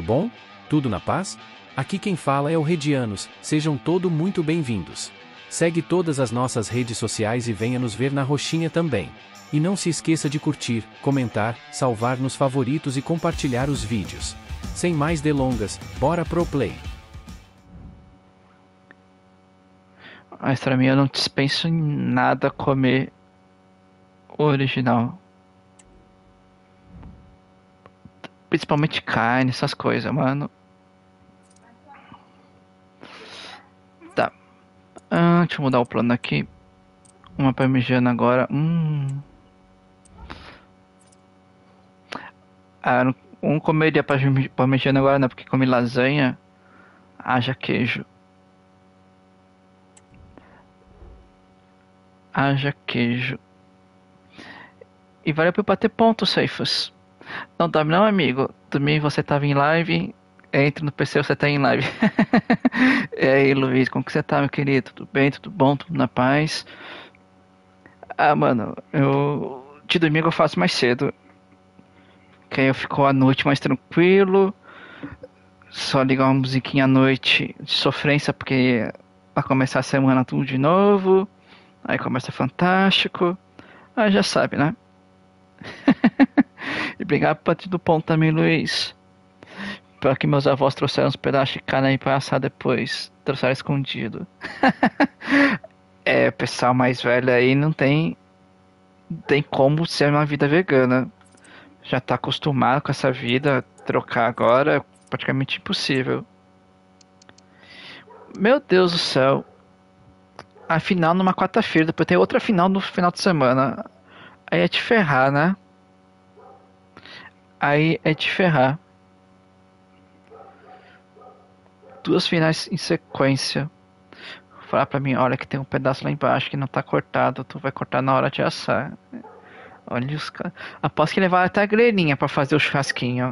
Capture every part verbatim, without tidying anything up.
bom? Tudo na paz? Aqui quem fala é o Redianos, sejam todos muito bem-vindos. Segue todas as nossas redes sociais e venha nos ver na roxinha também. E não se esqueça de curtir, comentar, salvar nos favoritos e compartilhar os vídeos. Sem mais delongas, bora pro play. Mas pra mim eu não dispenso em nada comer o original. Principalmente carne, essas coisas, mano. Tá. Ah, deixa eu mudar o plano aqui. Uma parmegiana agora. Hum. Ah, não- um comeria parme- parmegiana agora não, porque come lasanha. Haja queijo. Haja queijo. E valeu por bater ponto, Ceifas. Não dorme não, amigo. Domingo você tava em live. Entra no P C, você tá em live. E aí, Luiz, como que você tá, meu querido? Tudo bem, tudo bom, tudo na paz? Ah, mano, eu... De domingo eu faço mais cedo. Que aí eu fico à noite mais tranquilo. Só ligar uma musiquinha à noite de sofrência, porque pra começar a semana tudo de novo. Aí começa fantástico. Ah, já sabe, né? E obrigado por partir do ponto também, Luiz. Pior que meus avós trouxeram uns pedaços de carne aí pra assar depois. Trouxeram escondido. É, o pessoal mais velho aí não tem, tem como ser uma vida vegana. Já tá acostumado com essa vida, trocar agora é praticamente impossível. Meu Deus do céu. A final numa quarta-feira, depois tem outra final no final de semana. Aí é te ferrar, né? Aí é te ferrar. Duas finais em sequência. Falar pra mim, olha que tem um pedaço lá embaixo que não tá cortado, tu vai cortar na hora de assar. Olha os caras. Aposto que levaram até a grelhinha pra fazer o churrasquinho.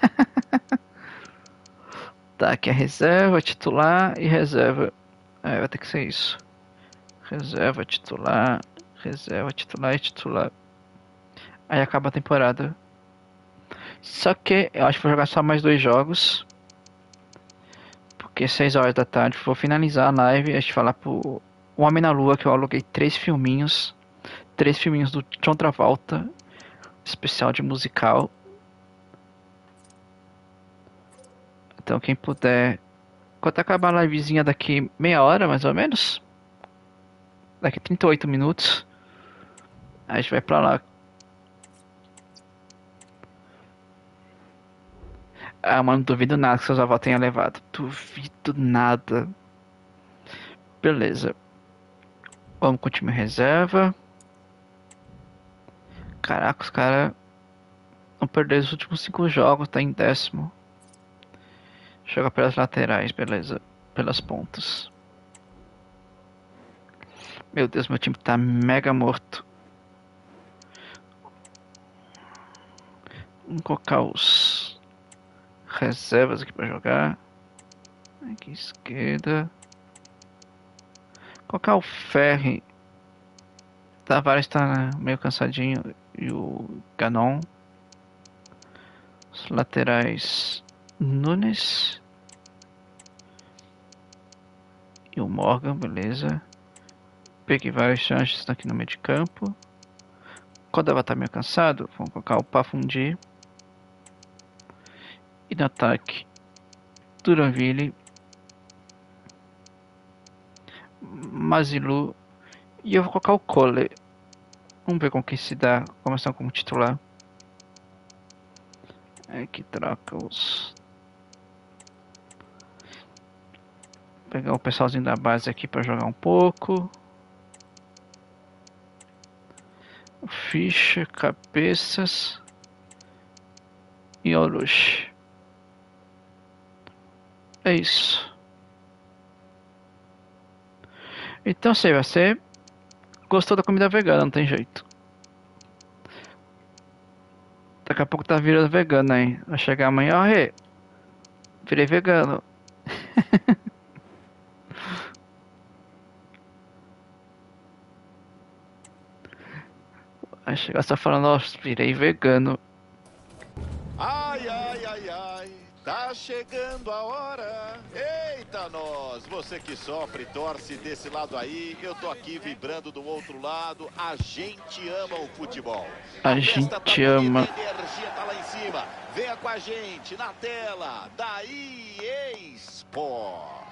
Tá, aqui é reserva, titular e reserva. É, vai ter que ser isso. Reserva, titular, reserva, titular e titular. Aí acaba a temporada. Só que eu acho que vou jogar só mais dois jogos. Porque seis horas da tarde vou finalizar a live e a gente falar pro O Homem na Lua, que eu aluguei três filminhos. Três filminhos do John Travolta. Especial de musical. Então quem puder. Quando acabar a livezinha daqui meia hora, mais ou menos. Daqui trinta e oito minutos. A gente vai pra lá. Ah, mano, duvido nada que seus avós tenham levado. Duvido nada. Beleza. Vamos com o time reserva. Caraca, os caras não perderam os últimos cinco jogos, tá em décimo. Joga pelas laterais, beleza. Pelas pontas. Meu Deus, meu time tá mega morto. Vamos colocar os reservas aqui pra jogar. Aqui esquerda. Colocar o Ferri. Tavares tá meio cansadinho. E o Ganon. Os laterais Nunes. E o Morgan, beleza. Peguei vários chances aqui no meio de campo. Quando ela tá meio cansado, vamos colocar o Pafundi. E no ataque, Duranville, Mazilu. E eu vou colocar o Cole. Vamos ver como que se dá. Começando como titular. É que troca os. Vou pegar o pessoalzinho da base aqui para jogar um pouco. Ficha, cabeças e Orochi. É isso. Então sei, você gostou da comida vegana, não tem jeito. Daqui a pouco tá virando vegano aí. Vai chegar amanhã, ó, Rê, virei vegano. Vai chegar só falando, ó, virei vegano. Ai, ai, ai, ai. Ai, tá chegando a hora. Eita nós, você que sofre, torce desse lado aí, eu tô aqui vibrando do outro lado. A gente ama o futebol. A, a gente tá bonita, ama. A energia tá lá em cima. Venha com a gente na tela da E A Sports.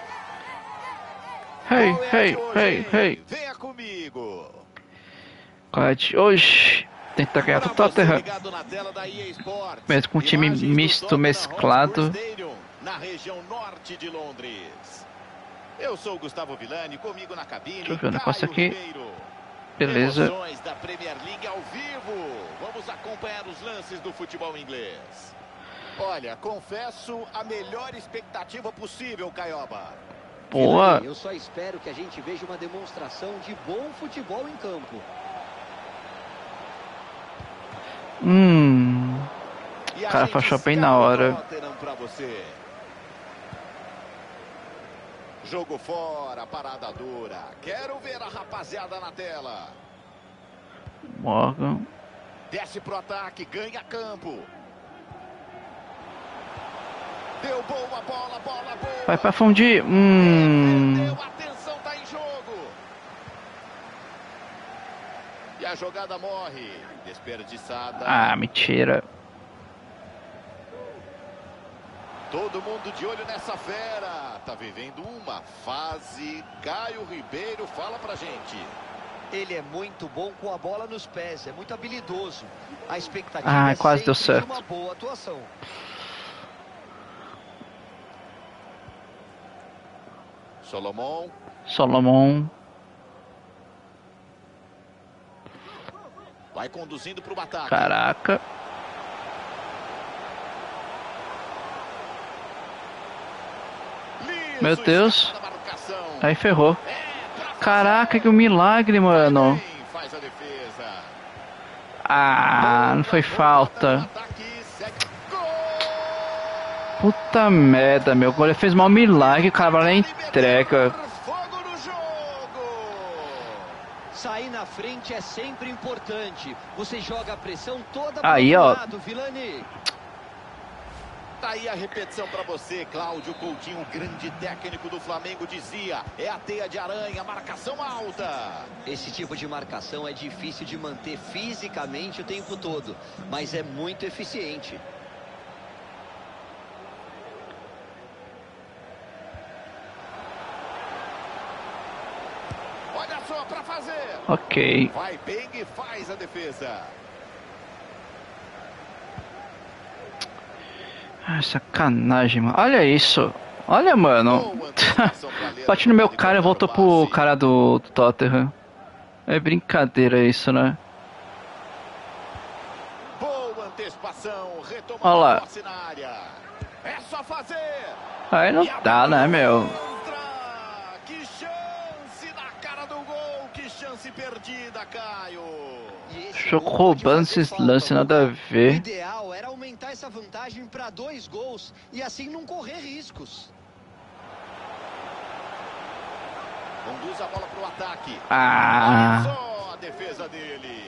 Hey, hey, hey, hey. Venha comigo. Qual é de hoje? Tentar ganhar do Tottenham. Mesmo com um time misto, mesclado. Na região norte de Londres. Eu sou o Gustavo Villani, comigo na cabine. Deixa eu ver o negócio aqui. Beleza. Da Premier League ao vivo. Vamos acompanhar os lances do futebol inglês. Olha, confesso a melhor expectativa possível, Caioba. Boa. Eu só espero que a gente veja uma demonstração de bom futebol em campo. Hum. O cara fechou bem na hora. Jogo fora, parada dura. Quero ver a rapaziada na tela. Morgan. Desce pro ataque, ganha campo. Deu boa bola, bola boa. Vai pra fundir. Hum. Atenção, tá em jogo. E a jogada morre. Desperdiçada. Ah, mentira. Todo mundo de olho nessa fera. Tá vivendo uma fase. Caio Ribeiro, fala pra gente. Ele é muito bom com a bola nos pés. É muito habilidoso. A expectativa ah, é quase deu sempre certo. de uma boa atuação. Solomon. Solomon. Vai conduzindo para o ataque. Caraca. Liso, meu Deus. Aí ferrou. Caraca, que um milagre, mano. Faz a defesa. Ah, não foi falta. Puta merda, meu. O goleiro fez mal milagre, o cara vai lá e entrega. Sair na frente é sempre importante. Você joga a pressão toda aí, ó. lado, Villani. Tá aí a repetição pra você, Cláudio Coutinho, o grande técnico do Flamengo, dizia: é a teia de aranha, marcação alta. Esse tipo de marcação é difícil de manter fisicamente o tempo todo, mas é muito eficiente. Olha só pra fazer. Ok. Vai bem e faz a defesa. Ah, sacanagem, mano. Olha isso. Olha, mano. Bate no meu cara e voltou pro cara do, do Tottenham. É brincadeira isso, né? Boa antecipação. Olha lá. É só fazer. Aí não dá, né, meu? Que chance na cara do gol. Que chance perdida, Caio. Estou roubando esses lances, nada a ver. O ideal era aumentar essa vantagem para dois gols e assim não correr riscos. Conduz a bola pro ataque. Ah. Olha só a defesa dele.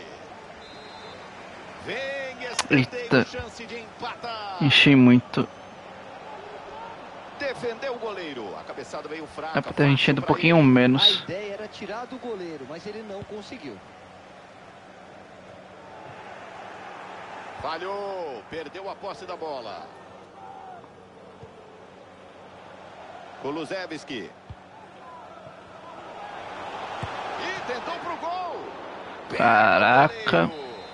Vem, eita. Chance de empatar. Enchi muito. Defendeu o goleiro. A cabeçada veio fraca. Dá pra ter enchido um pouquinho ele. menos. A ideia era tirar do goleiro, mas ele não conseguiu. Falhou, perdeu a posse da bola. Kulusevski. E tentou pro gol. Caraca.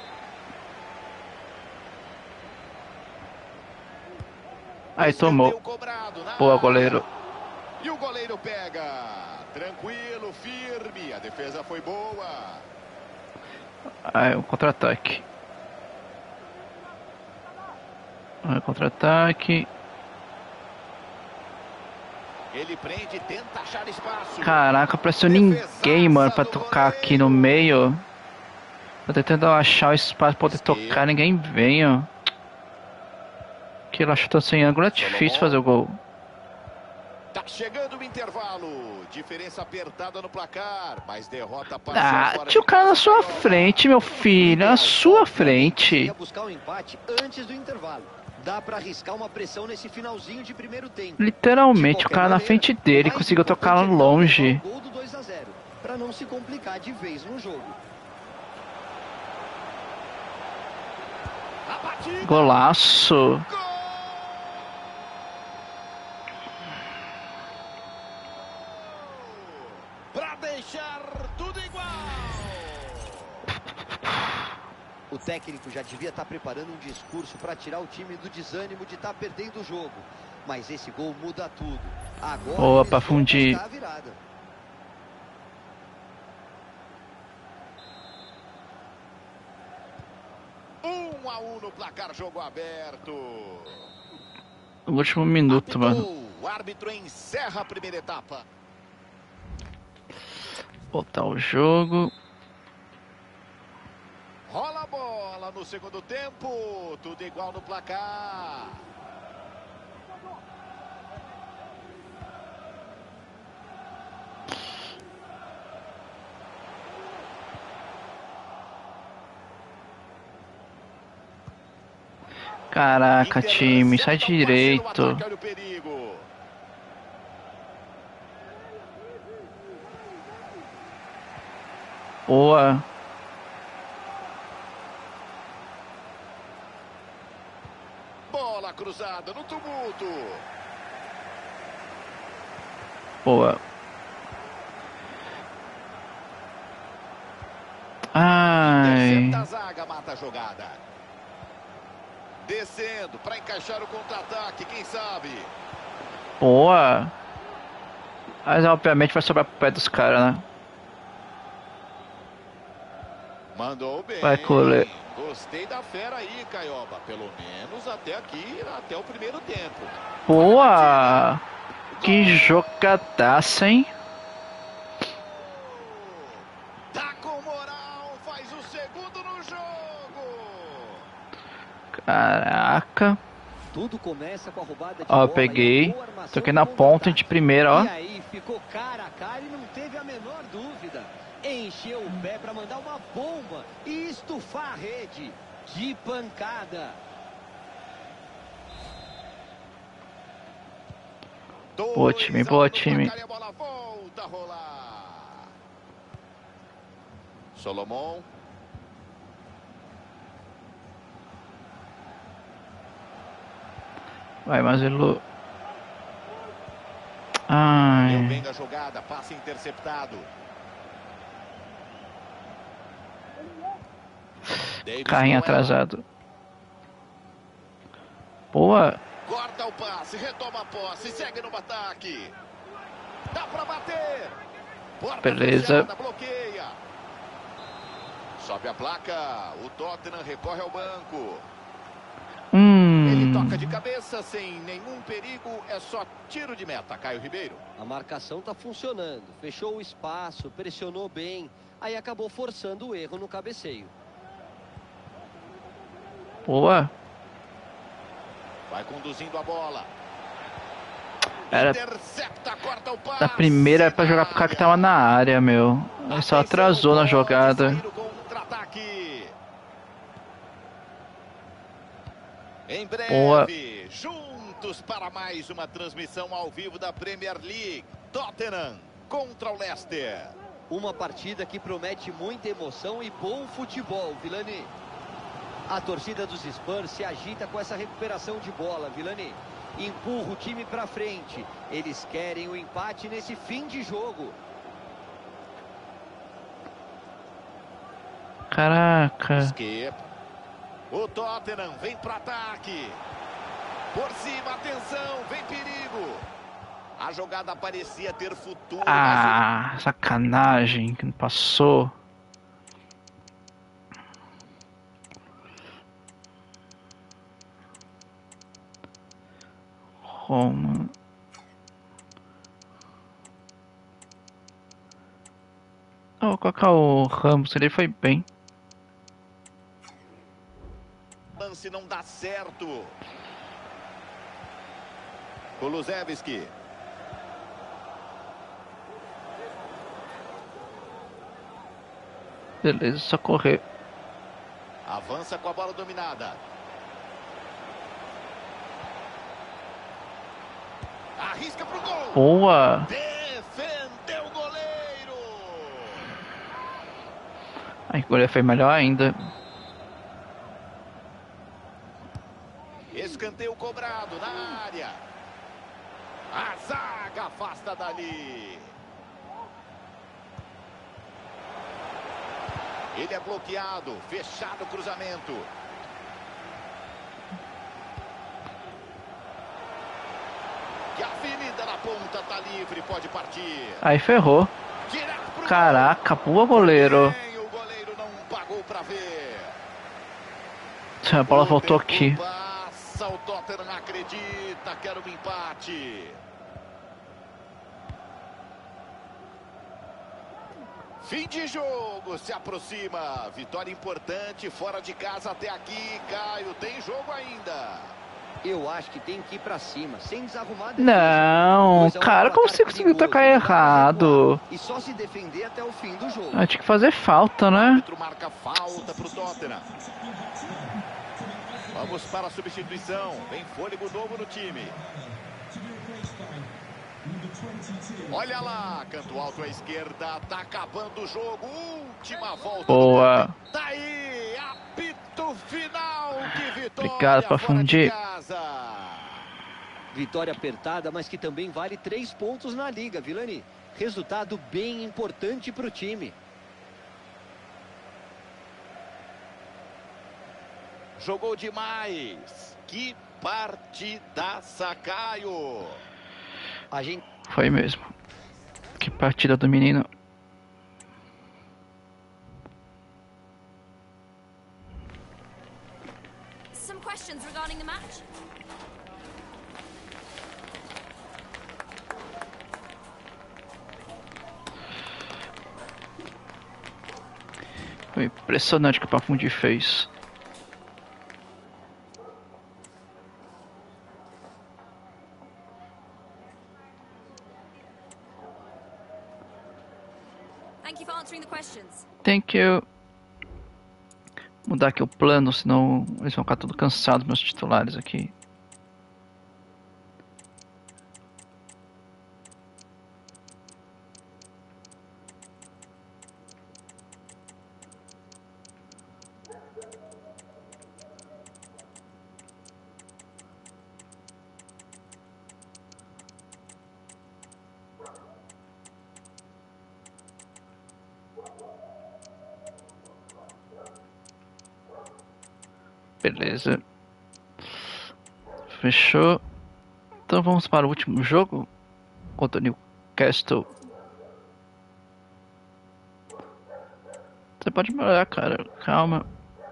Aí tomou. Boa, goleiro. E o goleiro pega. Tranquilo, firme. A defesa foi boa. Aí o contra-ataque. Contra-ataque. Ele prende e tenta achar espaço. Caraca, apareceu ninguém, mano, pra tocar aqui no meio. Tô tentando achar o espaço pra poder tocar, ninguém vem, ó. Que ela chutou sem ângulo, é difícil fazer o gol. Tá chegando o intervalo. Diferença apertada no placar, mas derrota para. Ah, tinha o cara na sua frente, meu filho, na sua frente. Buscar um empate antes do intervalo. dá para arriscar uma pressão nesse finalzinho de primeiro tempo. Literalmente, o cara na frente dele conseguiu tocar lá longe. Gol do dois a zero, para não se complicar de vez no jogo. Golaço. Para deixar tudo igual. O técnico já devia estar preparando um discurso para tirar o time do desânimo de estar perdendo o jogo. Mas esse gol muda tudo. Agora Boa para fundir. um a um no placar, jogo aberto. No último minuto, Apitou. mano. O árbitro encerra a primeira etapa. Voltar o jogo. Rola a bola no segundo tempo. Tudo igual no placar. Caraca, time, sai direito. Boa. Bola cruzada no tumulto. Boa. Ai. Intercepta a zaga, mata a jogada. Descendo para encaixar o contra-ataque, quem sabe? Boa. Mas obviamente vai sobrar pro pé dos caras, né? Mandou bem. Vai colher. Gostei da fera aí, Caioba. Pelo menos até aqui, até o primeiro tempo. Boa. Que jogadaça, hein? Tá com moral, faz o segundo no jogo. Caraca. Tudo começa com a roubada de Ó, bola, peguei. armação Toquei na no ponta de primeira, ó. E aí ficou cara a cara e não teve a menor dúvida. Encheu o pé para mandar uma bomba e estufar a rede de pancada. Boa time, boa time. A bola volta a rolar. Solomon. Vai, Mazelu. Ai. Deu bem a jogada, passe interceptado. Carrinho atrasado. Boa. Corta o passe, retoma a posse, segue no ataque. Dá pra bater. Porta beleza. Fechada, bloqueia. Sobe a placa. O Tottenham recorre ao banco. Hum. Ele toca de cabeça sem nenhum perigo. É só tiro de meta, Caio Ribeiro. A marcação tá funcionando. Fechou o espaço, pressionou bem. Aí acabou forçando o erro no cabeceio. Boa. Vai conduzindo a bola. Era Intercepta, corta o passe. da primeira era pra jogar pro cara que tava na área, meu. Ele só atrasou na jogada. Em breve, boa. Juntos para mais uma transmissão ao vivo da Premier League. Tottenham contra o Leicester. Uma partida que promete muita emoção e bom futebol, Vilani. A torcida dos Spurs se agita com essa recuperação de bola, Vilani. Empurra o time para frente. Eles querem o empate nesse fim de jogo. Caraca. Skip. O Tottenham vem para ataque. Por cima, atenção, vem perigo. A jogada parecia ter futuro. Ah, mas... sacanagem que não passou. Roma. Oh, vou colocar o Ramos, ele foi bem. Lance não dá certo. Kulusevski. Beleza, só correr. Avança com a bola dominada. arrisca pro gol. Boa. Defendeu o goleiro. Aí o goleiro foi melhor ainda. Escanteio cobrado na área. A zaga afasta dali. Ele é bloqueado, fechado o cruzamento. Que a avenida na ponta tá livre, pode partir. Aí ferrou. Caraca, boa goleiro. O goleiro não pagou pra ver. A bola voltou aqui. Passa, o Tottenham acredita, quer um empate. Fim de jogo, se aproxima. Vitória importante, fora de casa até aqui. Caio, tem jogo ainda. Eu acho que tem que ir pra cima, sem desarrumar. Não, cara, como você conseguiu tocar errado? E só se defender até o fim do jogo. Ah, tinha que fazer falta, né? Outro marca falta pro Tottenham. Vamos para a substituição. Vem fôlego novo no time. Olha lá, canto alto à esquerda, tá acabando o jogo, última volta. Boa. Tá aí, apito final, que vitória. Obrigado pra fundir. Vitória apertada, mas que também vale três pontos na liga, Vilani. Resultado bem importante pro time. Jogou demais, que partidaça, Caio. A gente... Foi mesmo. Que partida do menino. Some questions regarding the match? Foi impressionante o que o Pafundi fez. Thank you for answering the questions. Thank you. Mudar aqui o plano, senão eles vão ficar tudo cansados, meus titulares aqui. Beleza. Fechou. Então vamos para o último jogo contra o Newcastle. Você pode melhorar, cara. Calma.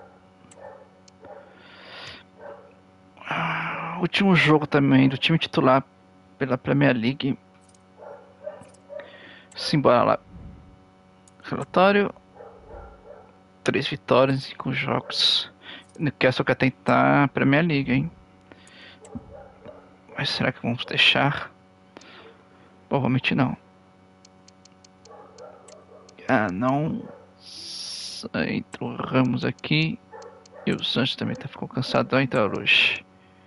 Ah, último jogo também do time titular pela Premier League. Simbora lá. Relatório. Três vitórias em cinco jogos. Newcastle quer tentar a Premier League, hein? Mas será que vamos deixar? Provavelmente não. Ah, não. Entra o Ramos aqui. E o Sanches também tá, ficou cansado. Vai entrar hoje.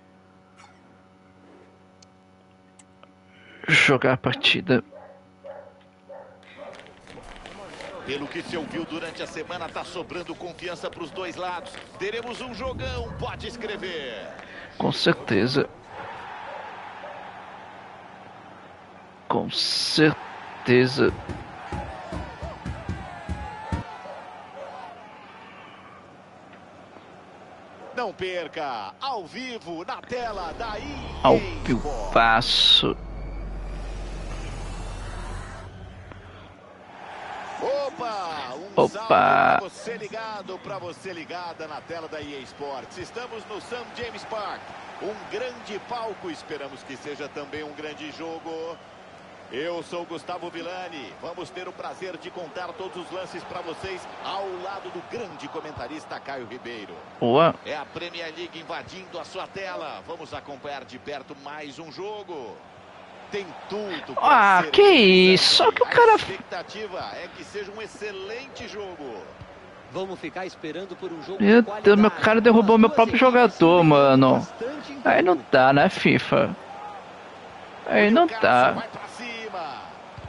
Jogar a partida. Pelo que se ouviu durante a semana, tá sobrando confiança para os dois lados. Teremos um jogão, pode escrever. Com certeza. Com certeza. Não perca, ao vivo, na tela da E A Ao Sports. vivaço. Opa, um Opa. salve pra você ligado, pra você ligada na tela da E A Sports. Estamos no Saint James Park, um grande palco, esperamos que seja também um grande jogo. Eu sou Gustavo Villani, vamos ter o prazer de contar todos os lances para vocês ao lado do grande comentarista Caio Ribeiro. Boa. É a Premier League invadindo a sua tela, vamos acompanhar de perto mais um jogo. Tem tudo pra Ah, ser que isso? Só que o cara... A expectativa é que seja um excelente jogo. Vamos ficar esperando por um jogo Meu de Deus, meu qualidade. cara derrubou As meu duas próprio equipes se jogador, bem mano. bastante em Aí não campo. dá, né, FIFA? Aí não tá. Vai pra cima.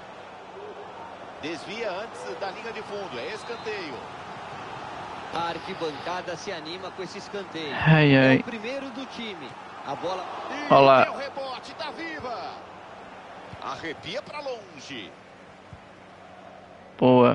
Desvia antes da linha de fundo. É escanteio. A arquibancada se anima com esse escanteio. Ai, ai. É o primeiro do time. A bola... E Olha lá. o rebote tá viva. Arrepia pra longe. Boa.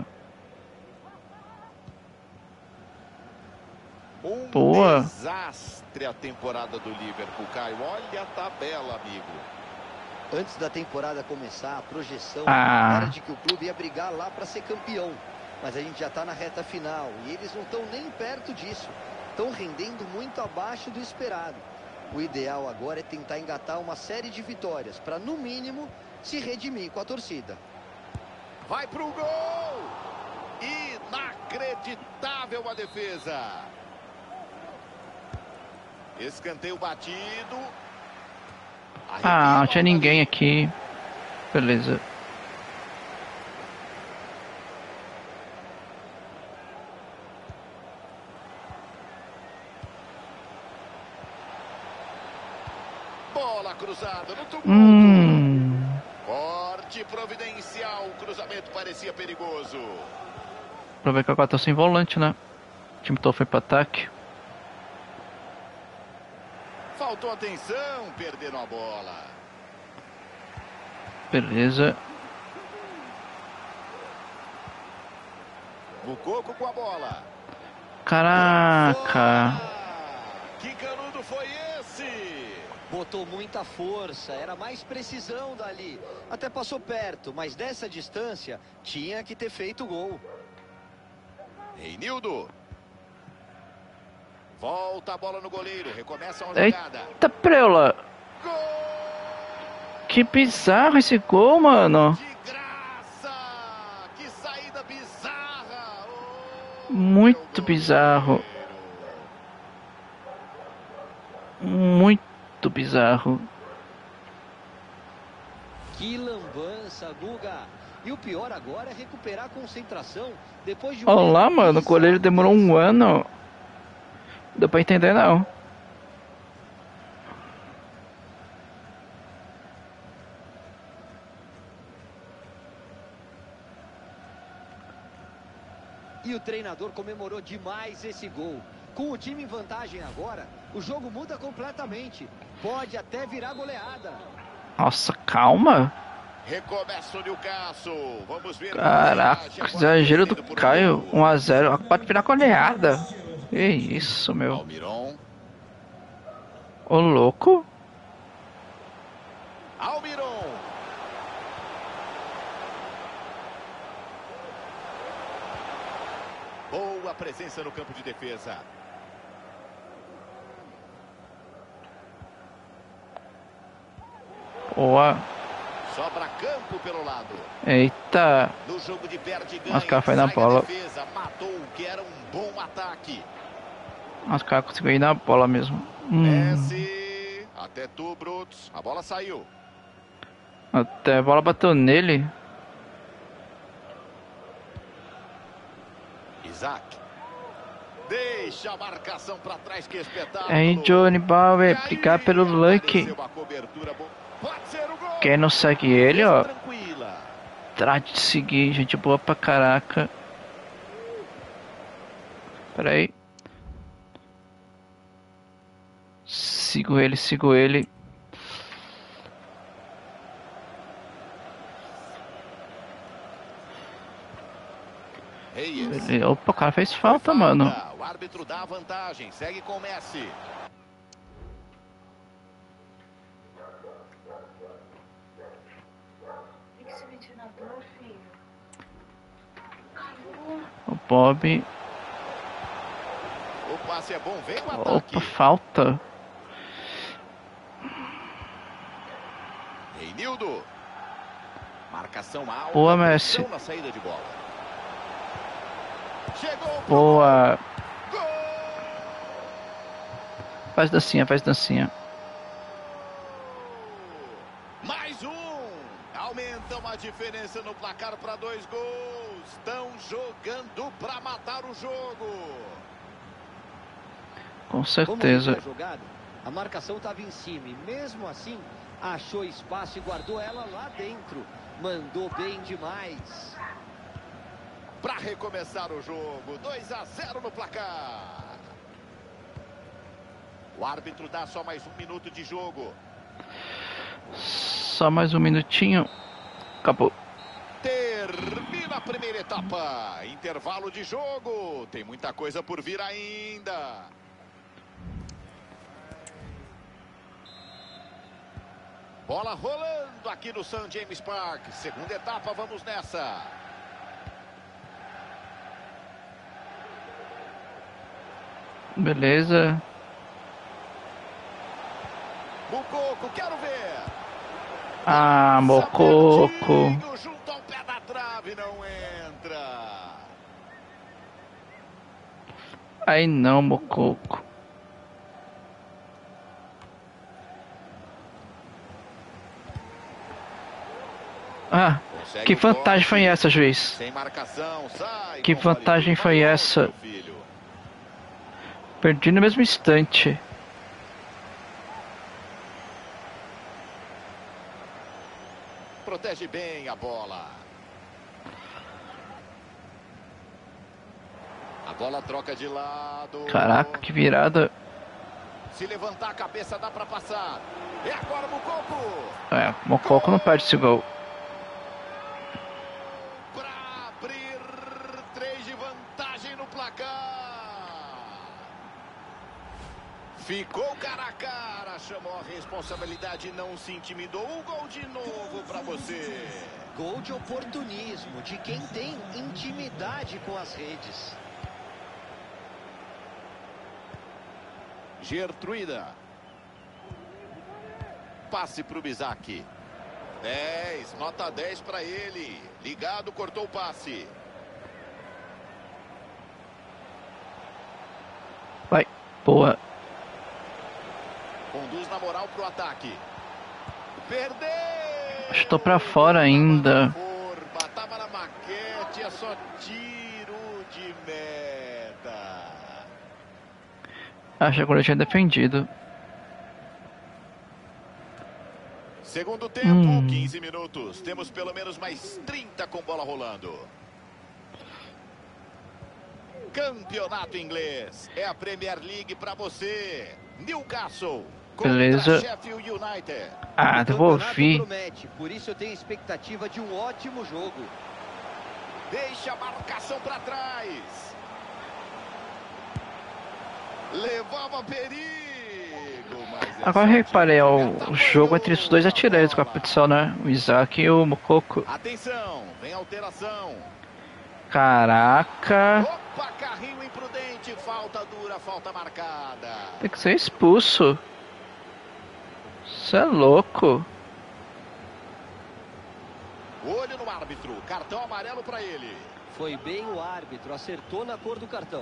Um Boa. desastre a temporada do Liverpool, Caio. Olha a tabela, amigo. Antes da temporada começar, a projeção Ah. era de que o clube ia brigar lá para ser campeão. Mas a gente já está na reta final e eles não estão nem perto disso. Estão rendendo muito abaixo do esperado. O ideal agora é tentar engatar uma série de vitórias para, no mínimo, se redimir com a torcida. Vai pro gol! Inacreditável a defesa. Escanteio batido. Ah, não tinha ninguém aqui. Beleza. Bola cruzada no tumulto. Hum. Forte providencial. O cruzamento parecia perigoso. Pra ver que agora tá sem volante, né? O time todo foi pro ataque. Faltou atenção. Perderam a bola. Beleza. Bucoco com a bola. Caraca. Ah, que canudo foi esse? Botou muita força, era mais precisão dali. Até passou perto, mas dessa distância tinha que ter feito o gol. Reinildo. Volta a bola no goleiro. Recomeça uma jogada. Eita preula. Gol! Que bizarro esse gol, mano. De graça! Que saída bizarra! Oh, Muito meu bizarro. goleiro. Muito bizarro. Que lambança, Guga. E o pior agora é recuperar a concentração depois de um... Olha lá, mano. O goleiro demorou um ano. Não deu pra entender, não. E o treinador comemorou demais esse gol. Com o time em vantagem agora, o jogo muda completamente. Pode até virar goleada. Nossa, calma. Recomeça o Newcastle. Vamos ver. Caraca, exagero do Caio. um a zero. Pode virar goleada. Que isso, meu. Almiron. Ô, louco. Almiron. Boa presença no campo de defesa. Boa. Sobra campo pelo lado. Eita. No jogo de perde e ganha. Nossa, o cara foi na sai bola. da defesa, matou o que era um bom ataque. Nossa, o cara conseguiu ir na bola mesmo. Hum. Messi. Até tu, Brutus. A bola saiu. Até a bola bateu nele. Isaac. Deixa a marcação pra trás, que espetáculo. Aí, Johnny Bauer, obrigado pelo like. Apareceu a cobertura boa. Pode ser o gol. Quem não segue ele, ó, Tranquila. trate de seguir, gente boa pra caraca. Pera aí. Sigo ele, sigo ele. Reyes. Ele- Opa, o cara fez falta, mano. O árbitro dá a vantagem. Segue com o Messi. O Bob. O passe é bom. Vem o ataque. Opa, falta. Reinildo. Marcação alta. Boa, Messi. pressão na saída de bola. Chegou pro Boa. gol. Faz dancinha, faz dancinha. Mais um. Aumentam a diferença no placar para dois gols. Estão jogando para matar o jogo. Com Como certeza. a jogada, a marcação estava em cima e mesmo assim Achou espaço e guardou ela lá dentro. Mandou bem demais. Para recomeçar o jogo, dois a zero no placar. O árbitro dá só mais um minuto de jogo. Só mais um minutinho. Acabou. Termina a primeira etapa. Intervalo de jogo. Tem muita coisa por vir ainda. Bola rolando aqui no Saint James Park. Segunda etapa, vamos nessa. Beleza. Mococo, quero ver. Ah, Mococo. Junto ao pé da trave, não entra. Aí não, Mococo. Ah, que vantagem foi essa, juiz? Sem marcação, sai. Que vantagem foi essa? Perdi no mesmo instante. Protege bem a bola. A bola troca de lado. Caraca, que virada. Se levantar a cabeça dá pra passar. É agora o Mococo. É, Mococo não perde esse gol. Pra abrir três de vantagem no placar. Ficou cara a cara, chamou a responsabilidade, não se intimidou. O gol de novo pra você. Gol de oportunismo, de quem tem intimidade com as redes. Gertruida. Passe pro Bizac. dez, nota dez pra ele. Ligado, cortou o passe. Vai, boa. Conduz na moral pro ataque. Perdeu! Estou pra fora ainda. Tava na maquete, é só tiro de meta. Acho que agora eu tinha defendido. Segundo tempo, hum. quinze minutos. Temos pelo menos mais trinta com bola rolando. Campeonato inglês. É a Premier League pra você. Newcastle. Beleza. Sheffield United. Ah, devolvi. Por isso eu tenho expectativa de um ótimo jogo. Deixa a marcação pra trás. Levava perigo. Mas agora reparei, o jogo entre os dois atiradores com a competição, né? O Isaac e o Mococo. Atenção, vem alteração. Caraca. Opa, carrinho imprudente, falta dura, falta marcada. Tem que ser expulso. Isso é louco. Olho no árbitro, cartão amarelo pra ele. Foi bem o árbitro, acertou na cor do cartão.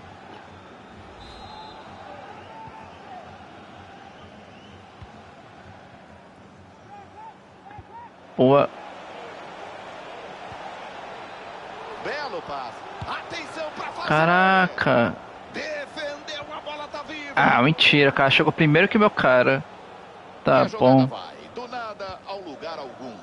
Boa. Belo passe. Atenção pra fazer. Caraca. Defendeu, a bola tá viva. Ah, mentira, cara. Chegou primeiro que meu cara. Tá bom. Vai do nada ao lugar algum.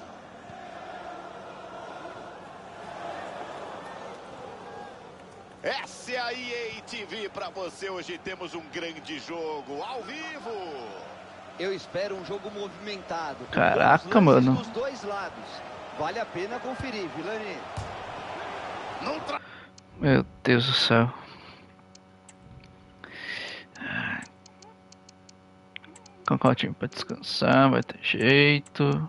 Essa é a E A T V pra você. Hoje temos um grande jogo ao vivo. Eu espero um jogo movimentado. Caraca, mano. Dos dois lados. Vale a pena conferir, Vilani. Não tra... Meu Deus do céu. Colocar o time pra descansar, vai ter jeito.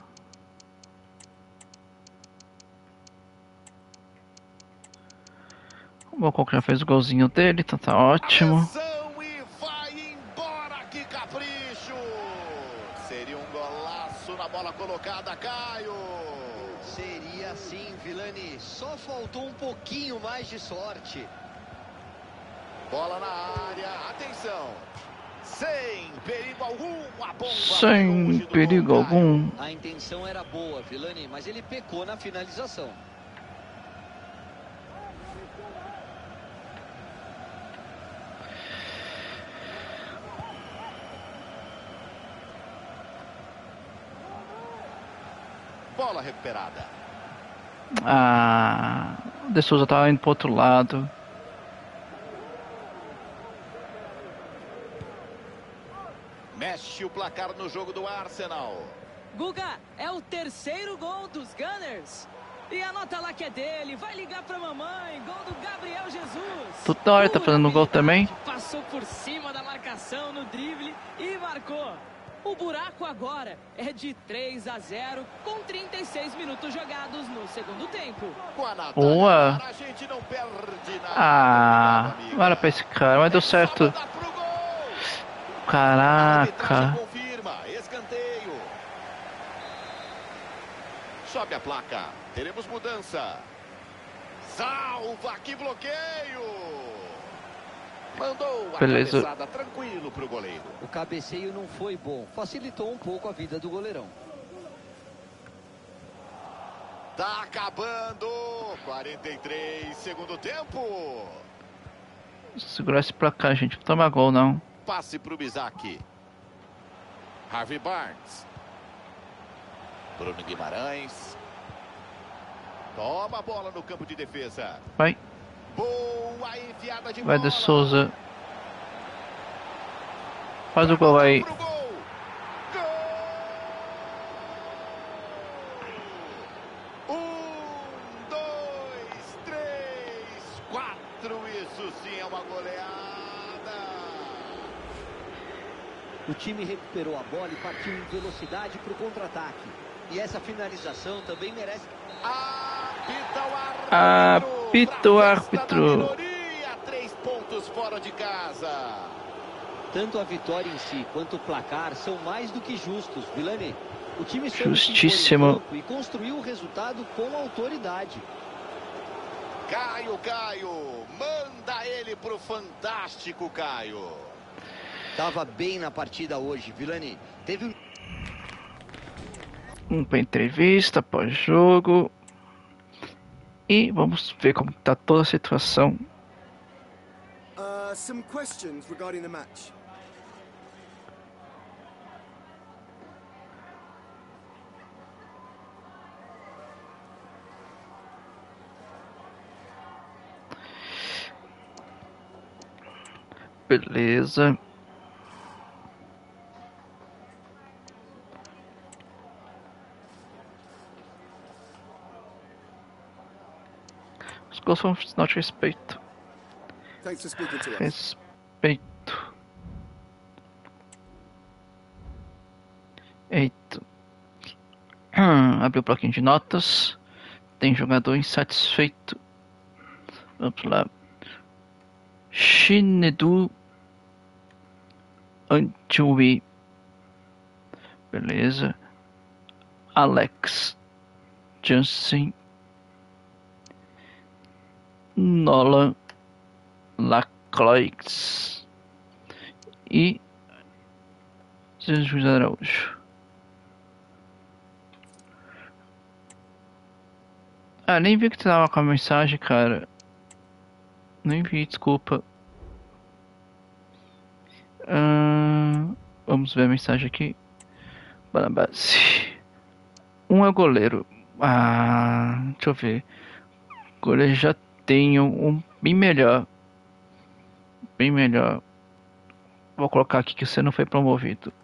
O Mococo já fez o golzinho dele, então tá ótimo. E vai embora, que capricho! Seria um golaço na bola colocada, Caio. Seria sim, Vilani. Só faltou um pouquinho mais de sorte. Bola na área, atenção. Sem perigo algum, a bomba. Sem perigo algum. A intenção era boa, Vilani, mas ele pecou na finalização. Bola recuperada. Ah, o De Souza tava indo pro outro lado. Mexe o placar no jogo do Arsenal. Guga, é o terceiro gol dos Gunners. E anota lá que é dele, vai ligar pra mamãe. Gol do Gabriel Jesus. Toda hora tá fazendo gol também. Passou por cima da marcação no drible e marcou. O buraco agora é de três a zero com trinta e seis minutos jogados no segundo tempo. Com a Natália, Boa. a gente não perde nada. Ah, Obrigado, bora pra esse cara, mas deu certo. Dá pro gol. A Caraca. arbitragem confirma, escanteio. Sobe a placa, teremos mudança. Salva, que bloqueio! Mandou a Beleza. cabeçada tranquilo pro goleiro. O cabeceio não foi bom, facilitou um pouco a vida do goleirão. Tá acabando. quarenta e três, segundo tempo. Segurar esse placar, gente. Não toma gol, não. Passe pro Bizak. Harvey Barnes. Bruno Guimarães. Toma a bola no campo de defesa. Vai. Boa enfiada de Vai bola. De Souza. Faz o gol aí. Pro gol. Gol! Um, dois, três, quatro. Isso sim é uma goleada. O time recuperou a bola e partiu em velocidade para o contra-ataque. E essa finalização também merece... Apita o árbitro. Apita o Pra árbitro. festa da minoria, três pontos fora de casa. Tanto a vitória em si quanto o placar são mais do que justos, Vilani. O time soube se Justíssimo. impor em campo e construiu o resultado com autoridade. Caio, Caio, manda ele pro fantástico, Caio. Tava bem na partida hoje, Vilani. Teve um... Vamos pra entrevista, pós-jogo. E vamos ver como tá toda a situação. Uh, some questions regarding the match. Beleza. Os gols são sinal de respeito. Thanks for speaking to us. Respeito. Eita. Hum, abriu o bloquinho de notas. Tem jogador insatisfeito. Vamos lá. Shinedu Anchui. Beleza. Alex Jansen. Nolan Lacroix e Jesus Araújo. Ah, nem vi que tu tava com a mensagem, cara. Nem vi, desculpa. Ah, vamos ver a mensagem aqui. Base. Um é o goleiro. Ah, deixa eu ver. O goleiro já tem um bem melhor. Bem melhor. Vou colocar aqui que você não foi promovido.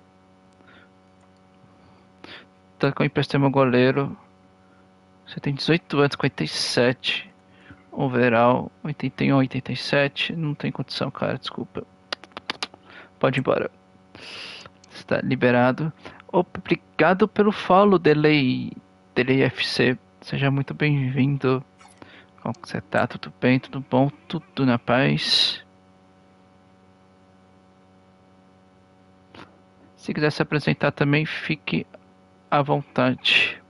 Tá com emprestei meu goleiro. Você tem dezoito anos, cinquenta e sete. Overall, oitenta e um, oitenta e sete. Não tem condição, cara, desculpa. Pode ir embora. Está liberado. Obrigado pelo follow, Delay. Delay F C. Seja muito bem-vindo. Como você tá? Tudo bem? Tudo bom? Tudo na paz? Se quiser se apresentar também, fique à vontade.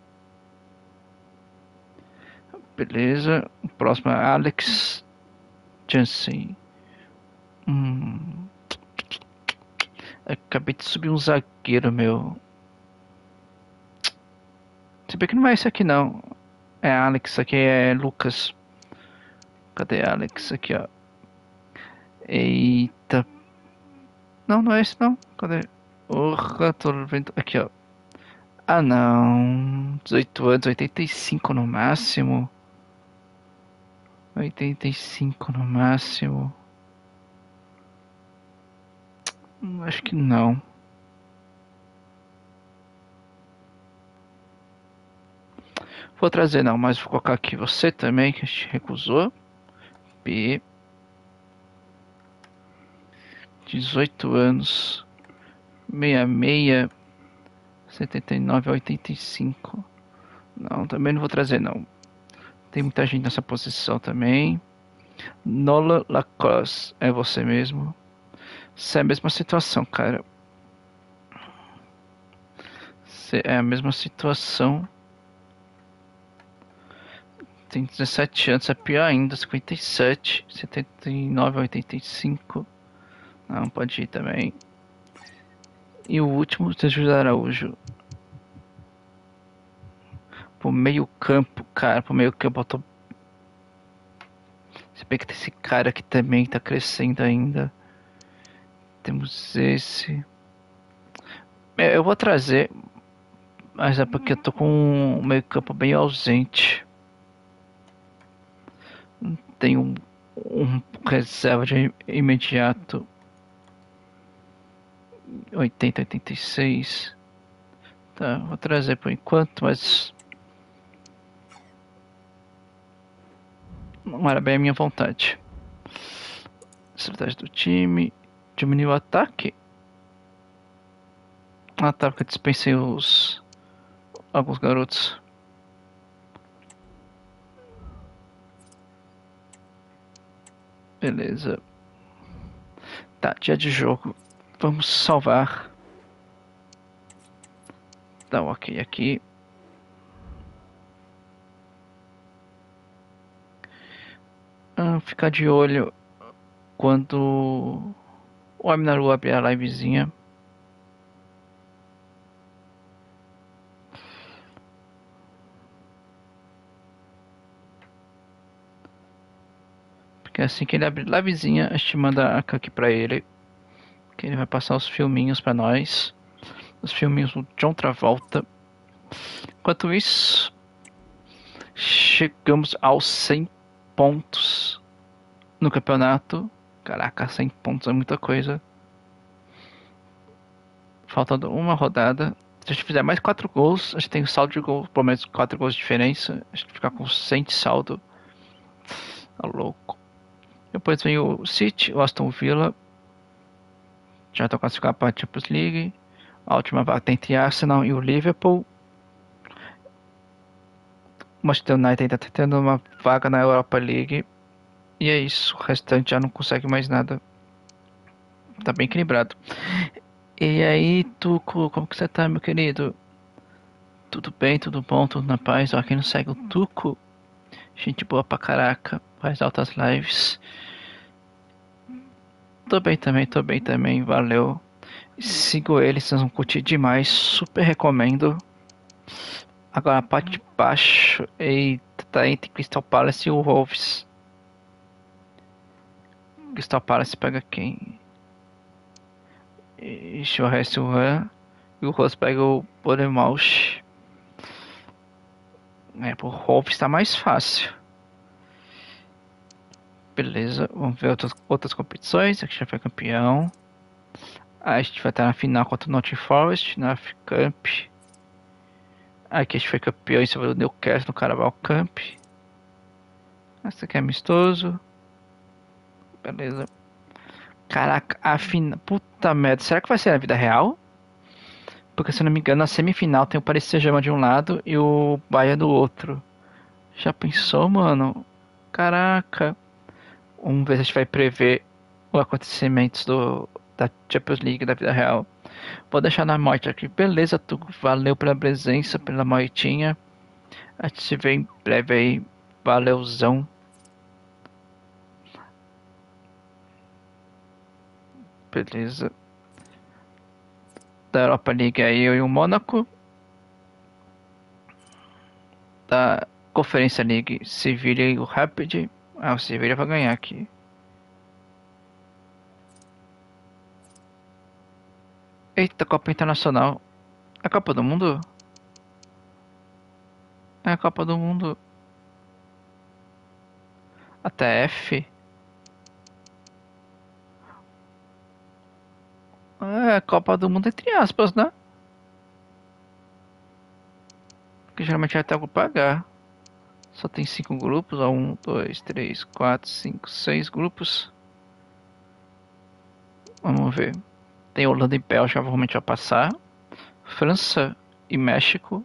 Beleza. O próximo é Alex Jansen. Hum. Acabei de subir um zagueiro, meu. Se bem que não é esse aqui, não. É Alex, aqui é Lucas. Cadê Alex? Aqui, ó. Eita. Não, não é esse, não. Cadê? Porra, tô vendo. Aqui, ó. Ah, não. dezoito anos, oitenta e cinco no máximo. oitenta e cinco no máximo. Hum, Acho que não. Vou trazer não, mas vou colocar aqui você também, que a gente recusou. P. dezoito anos. sessenta e seis. setenta e nove a oitenta e cinco. Não, também não vou trazer não. Tem muita gente nessa posição também. Nola Lacrosse, é você mesmo. Isso é a mesma situação, cara. Cê é a mesma situação. Tem dezessete anos, é pior ainda. cinquenta e sete, setenta e nove a oitenta e cinco. Não, pode ir também. E o último, Sérgio Araújo. Pro meio campo, cara. Pro meio campo eu tô... Se bem que tem esse cara aqui também tá crescendo ainda. Temos esse. Eu vou trazer. Mas é porque eu tô com um meio campo bem ausente. Tem um, um reserva de imediato. oitenta, oitenta e seis. Tá, vou trazer por enquanto, mas não era bem a minha vontade. Estratégia do time. Diminuiu o ataque. Ah tá, porque eu dispensei os... alguns garotos. Beleza. Tá, dia de jogo. Vamos salvar. Dá um ok aqui. Ah, ficar de olho quando o Aminaru abrir a livezinha. Porque assim que ele abrir a livezinha, a gente manda a aqui pra ele. Que ele vai passar os filminhos pra nós. Os filminhos do John Travolta. Enquanto isso, chegamos aos cem pontos no campeonato. Caraca, cem pontos é muita coisa. Faltando uma rodada. Se a gente fizer mais quatro gols, a gente tem um saldo de gol, pelo menos quatro gols de diferença. A gente fica com cem de saldo. Tá louco. Depois vem o City, o Aston Villa. Já estão classificados para a Champions League. A última vaga tem entre Arsenal e o Liverpool. O Manchester United ainda está tendo uma vaga na Europa League. E é isso. O restante já não consegue mais nada. Tá bem equilibrado. E aí, Tuco, como que você tá, meu querido? Tudo bem, tudo bom, tudo na paz? Ó, quem não segue o Tuco, gente boa pra caraca, faz altas lives. Tô bem também, tô bem também, valeu. Sigo ele, vocês vão curtir demais, super recomendo. Agora a parte de baixo, eita, tá entre Crystal Palace e o Wolves. Crystal Palace pega quem? Ixi, o resto o Han. E o Wolves pega o Bournemouth. É, pro Wolves tá mais fácil. Beleza, vamos ver outras, outras competições. Aqui já foi campeão. Aí a gente vai estar na final contra o Nottingham Forest, na F Cup. Aqui a gente foi campeão em cima do Newcastle no Carabao Cup. Essa aqui é amistoso. Beleza. Caraca, a final. Puta merda, será que vai ser na vida real? Porque se eu não me engano, na semifinal tem o Paris Saint-Germain de um lado e o Bayern do outro. Já pensou, mano? Caraca. Vamos ver se a gente vai prever os acontecimentos do, da Champions League da vida real. Vou deixar na morte aqui. Beleza, tu valeu pela presença, pela moitinha. A gente se vê em breve aí. Valeuzão. Beleza. Da Europa League aí eu e o Mônaco. Da Conferência League, Sevilla e o Rapid. Ah, o Sevilla vai ganhar aqui. Eita, Copa Internacional. A Copa do Mundo? É a Copa do Mundo. Até F. É a Copa do Mundo entre aspas, né? Porque geralmente vai ter algo pra pagar. Só tem cinco grupos, ó. Um, dois, três, quatro, cinco, seis grupos. Vamos ver. Tem Holanda e Bélgica, provavelmente vai passar. França e México.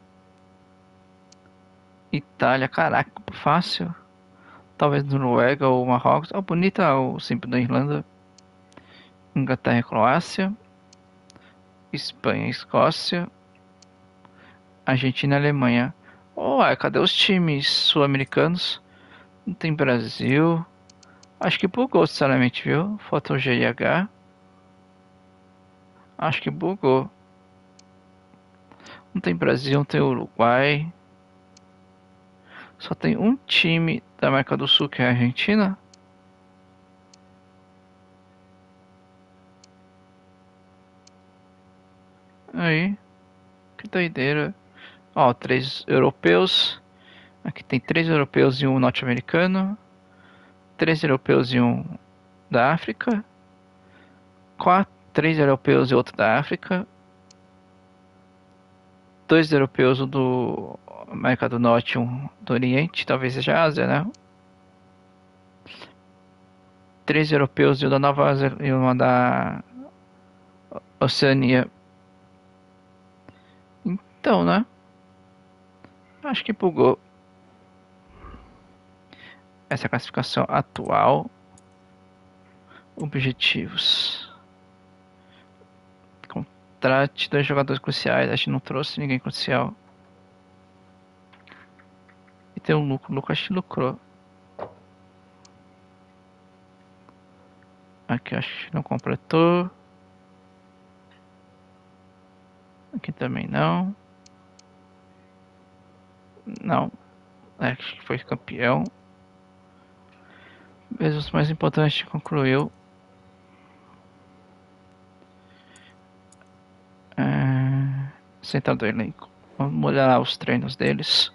Itália, caraca, fácil. Talvez Noruega ou Marrocos. Oh, bonita o simples da Irlanda. Inglaterra e Croácia. Espanha e Escócia. Argentina e Alemanha. Oh, cadê os times sul-americanos? Não tem Brasil. Acho que bugou, sinceramente, viu? Falta o G e H. Acho que bugou. Não tem Brasil, não tem Uruguai. Só tem um time da América do Sul, que é a Argentina. Aí. Que doideira. Ó, três europeus. Aqui tem três europeus e um norte-americano. Três europeus e um da África. Quatro, três europeus e outro da África. Dois europeus, um do América do Norte e um do Oriente. Talvez seja a Ásia, né? Três europeus e um da Nova Ásia e uma da Oceania. Então, né? Acho que bugou. Essa é a classificação atual. Objetivos. Contrate dois jogadores cruciais. A gente não trouxe ninguém crucial. E tem um lucro. O lucro acho que lucrou. Aqui acho que não completou. Aqui também não. Não. Acho que foi campeão. Mesmo os mais importantes concluiu. É... Central do elenco. Vamos olhar lá os treinos deles.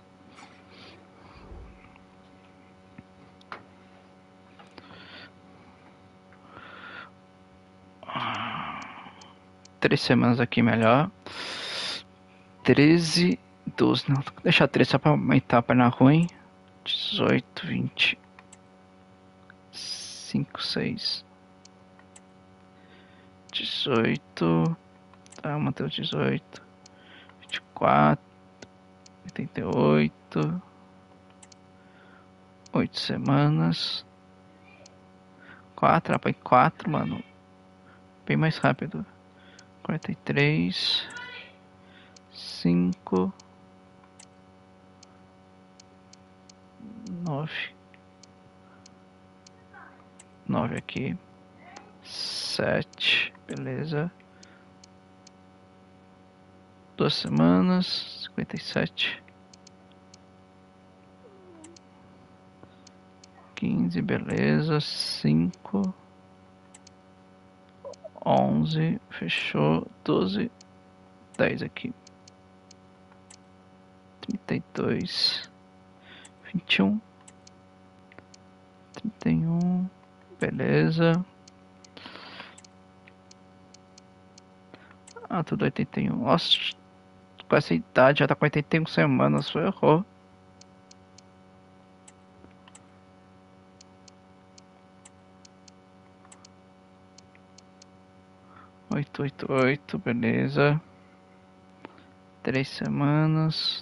Três semanas aqui melhor. Treze, doze. Não, vou deixar treze só pra aumentar para na ruim. Dezoito, vinte. Cinco, seis. Dezoito. Tá, manter o dezoito. Vinte e quatro. Oitenta e oito. Oito semanas. Quatro, rapaz, quatro, mano. Bem mais rápido. Quarenta e três. Cinco. Nove. Nove aqui. Sete. Beleza. Duas semanas. Cinquenta e sete. Quinze. Beleza. Cinco. Onze. Fechou. Doze. Dez aqui. Trinta e dois. Vinte e um. Trinta e um. Beleza. Ah, tudo oitenta e um. Nossa, com essa idade já tá com oitenta e uma semanas. Foi errou. Oito, oito, oito. Beleza. Três semanas.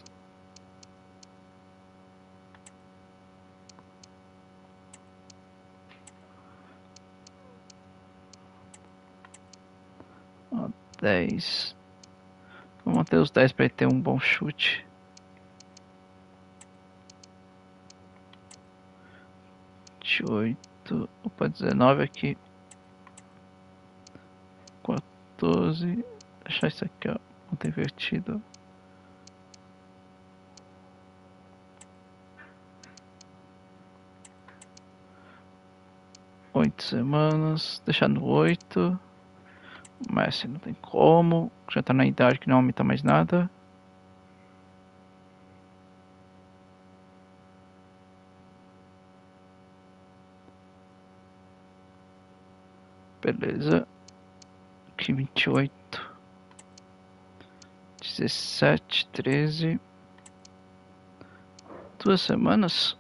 dez. Vamos manter os dez para ele ter um bom chute. vinte e oito. Opa, dezenove aqui. quatorze. Deixar isso aqui, ó. Manter invertido. Oito semanas. Deixar no oito. Mas não tem como, já tá na idade que não aumenta mais nada. Beleza. Aqui vinte e oito. dezessete, treze. Duas semanas.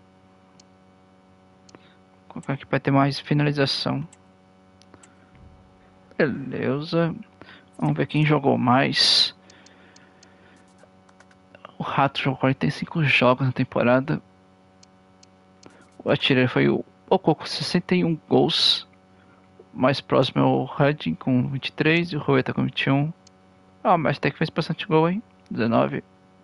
Vou colocar aqui para ter mais finalização. Beleza. Vamos ver quem jogou mais. O Rato jogou quarenta e cinco jogos na temporada. O artilheiro foi o Ococo, sessenta e um gols. Mais próximo é o Hudson com vinte e três e o Rueta com vinte e um. Ah, mas até que fez bastante gol, hein? dezenove.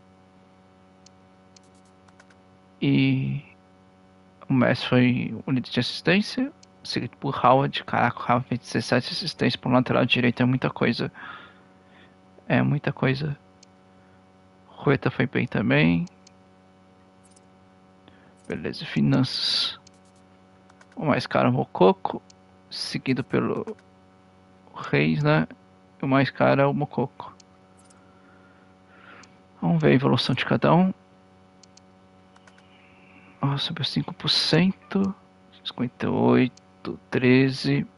E o Messi foi o líder de assistência, seguido por Howard. Caraca, o Howard fez dezessete assistências para o lateral direito, é muita coisa. É muita coisa. O Rueta foi bem também. Beleza, finanças. O mais caro é o Mococo, seguido pelo Reis, né? E o mais caro é o Mococo. Vamos ver a evolução de cada um. Oh, subiu cinco por cento. cinquenta e oito, treze.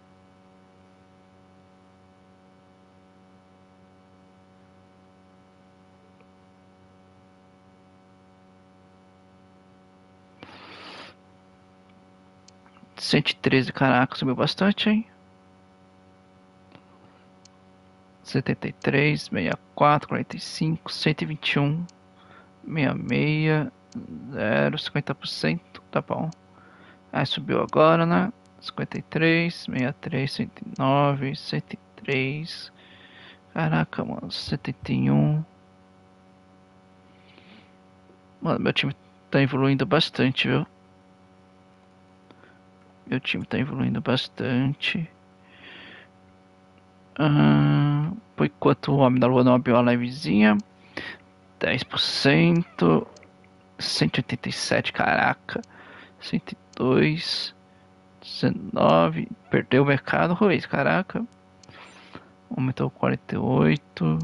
cento e treze, caraca, subiu bastante, hein? setenta e três, sessenta e quatro, quarenta e cinco, cento e vinte e um, sessenta e seis, zero, cinquenta por cento, tá bom. Aí subiu agora, né? cinquenta e três, sessenta e três, cento e nove, cento e três. Caraca, mano, setenta e um. Mano, meu time tá evoluindo bastante, viu? Meu time tá evoluindo bastante. Ah, por enquanto o Homem da Lua não abriu a livezinha. dez por cento. cento e oitenta e sete, caraca. cento e dois. dezenove. Perdeu o mercado, Ruiz, caraca. Aumentou quarenta e oito.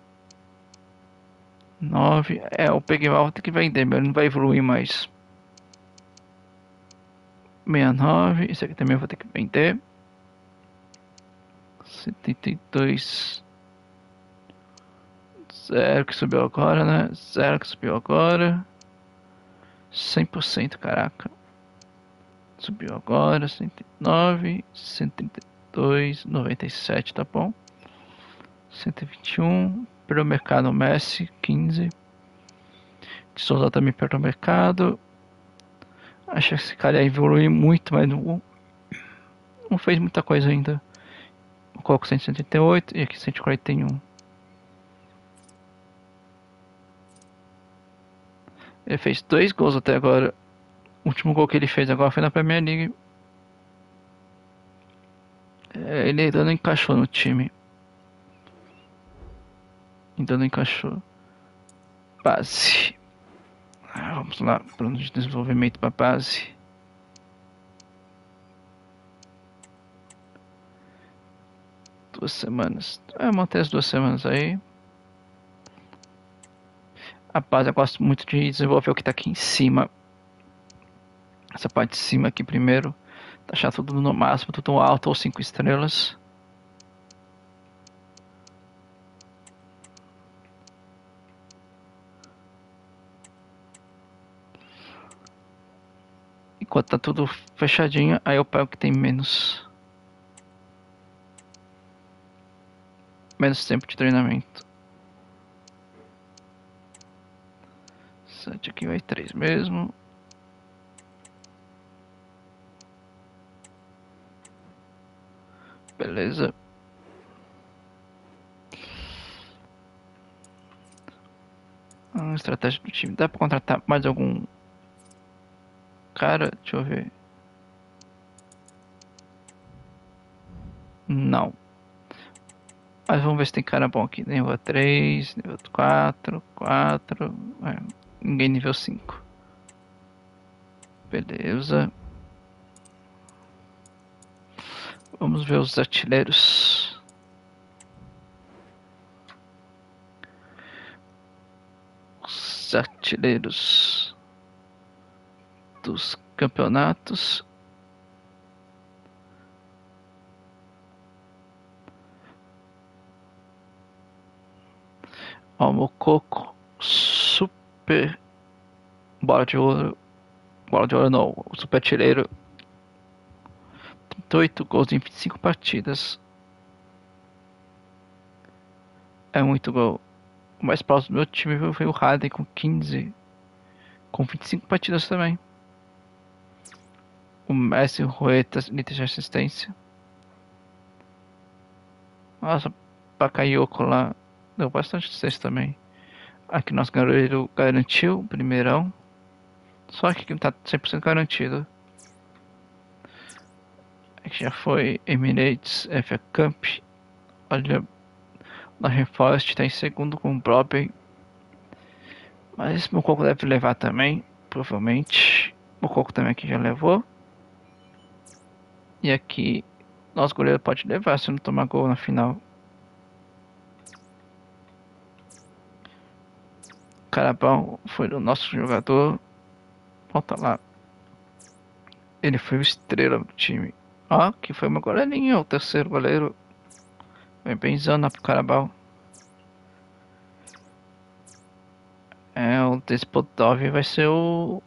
nove. É, eu peguei o vou ter que vender, mas ele não vai evoluir mais. sessenta e nove. Esse aqui também eu vou ter que vender. setenta e dois. Zero que subiu agora, né? Zero que subiu agora. cem por cento, caraca. Subiu agora. cento e nove. cento e trinta e dois. noventa e sete, tá bom. cento e vinte e um. Perdeu o mercado, Messi. quinze. De Souza também perdeu o mercado. Acho que esse cara ia evoluir muito, mas não, não fez muita coisa ainda. Eu coloco cento e setenta e oito e aqui cento e quarenta e um. Ele fez dois gols até agora. O último gol que ele fez agora foi na Premier League. É, ele ainda não encaixou no time. Ainda não encaixou. Base. Ah, vamos lá, plano de desenvolvimento para base. Duas semanas. É, manter as duas semanas aí. A base eu gosto muito de desenvolver o que tá aqui em cima. Essa parte de cima aqui primeiro. Deixar tudo no máximo, tudo alto ou cinco estrelas. Enquanto tá tudo fechadinho, aí eu pego que tem menos. Menos tempo de treinamento. sete aqui vai três mesmo. Beleza. A estratégia do time. Dá pra contratar mais algum cara? Deixa eu ver. Não. Mas vamos ver se tem cara bom aqui. Nível três, nível quatro, quatro. É, ninguém nível cinco. Beleza. Vamos ver os artilheiros. Os artilheiros dos campeonatos. Ó, Mococo, super bola de ouro. Bola de ouro não, o super artilheiro. trinta e oito gols em vinte e cinco partidas. É muito gol. O mais próximo do meu time foi o Harden com quinze. Com vinte e cinco partidas também. O Messi, o Rueta, líder de assistência. Nossa, Bakayoko lá deu bastante assistência também. Aqui nosso garoto garantiu o primeirão. Só que não tá cem por cento garantido. Aqui já foi Emirates, F A Cup. Olha, Nottingham Forest está em segundo com o Broadway. Mas o Mococo deve levar também, provavelmente. O Mococo também aqui já levou. E aqui, nosso goleiro pode levar se não tomar gol na final. Carabao foi o nosso jogador. Volta lá. Ele foi o estrela do time. Ó, que foi meu goleirinho, o terceiro goleiro. Vem benzando pro Carabao. É, o Despodov vai ser o...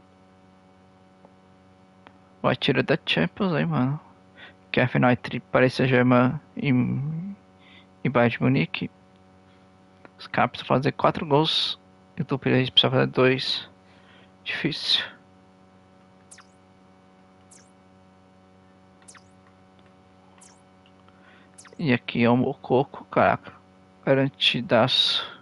o atira da Champions aí, mano. Que é a final entre Paris Saint-Germain e... e Bayern de Munique. Os caras precisam fazer quatro gols. E o Tupirês precisa fazer dois. Difícil. E aqui é o Mococo, caraca. Garantidaço.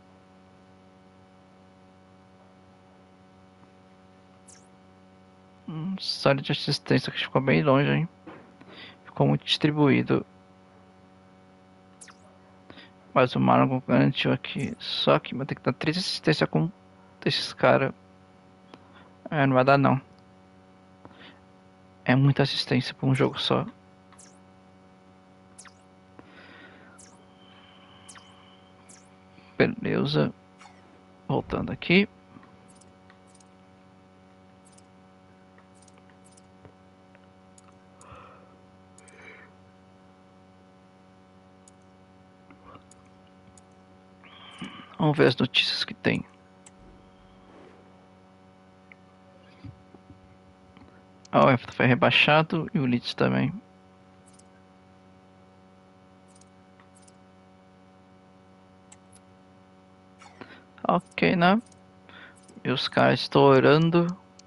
Hum, Série de assistência que ficou bem longe, hein? Ficou muito distribuído. Mas o Marlon garantiu aqui. Só que vai ter que dar três assistências com esses caras. É, não vai dar não. É muita assistência por um jogo só. Beleza. Voltando aqui. Vamos ver as notícias que tem. A U E F A foi rebaixado e o Leeds também. Ok, né? E os caras estão orando.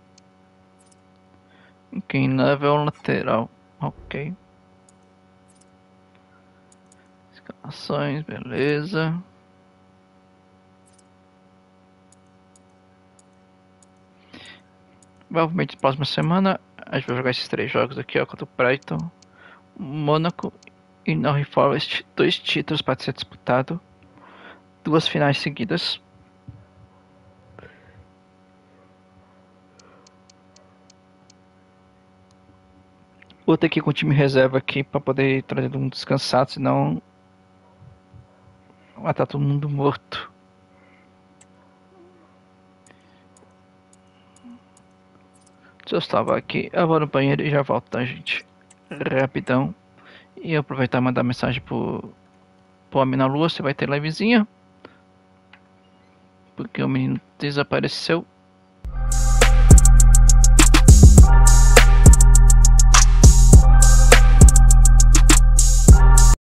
Quem leva é o lateral. Ok. Escalações, beleza. Provavelmente na próxima semana a gente vai jogar esses três jogos aqui, ó, contra o Brighton, Mônaco e Nottingham Forest. Dois títulos para ser disputado. Duas finais seguidas. Vou ter que ir com o time reserva aqui para poder trazer um descansado, senão vai estar todo mundo morto. Se eu estava aqui, eu vou no banheiro e já volto, tá, gente? Rapidão. E aproveitar e mandar mensagem pro, pro Homem na Lua, você vai ter livezinha. Porque o menino desapareceu.